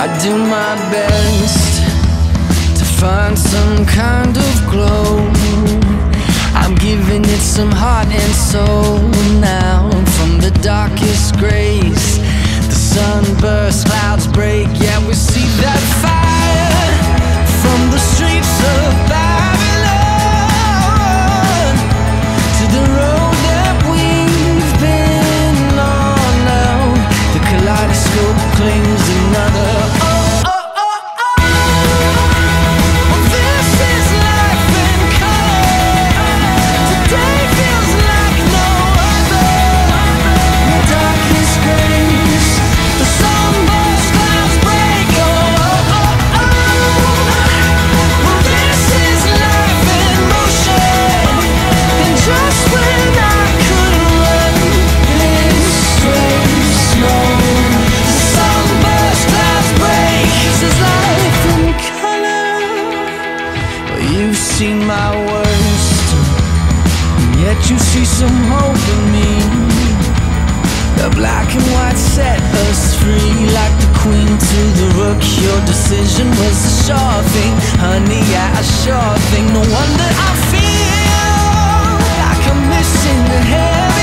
I do my best to find some kind of glow. I'm giving it some heart and soul now. From the darkest grays, the sunburst, clouds break. Yeah, we see that fire from the streets of Babylon to the road that we've been on now. The kaleidoscope claims another. You've seen my worst, and yet you see some hope in me. The black and white set us free, like the queen to the rook. Your decision was a sure thing, honey, yeah, a sure thing. No wonder I feel like I'm missing the head.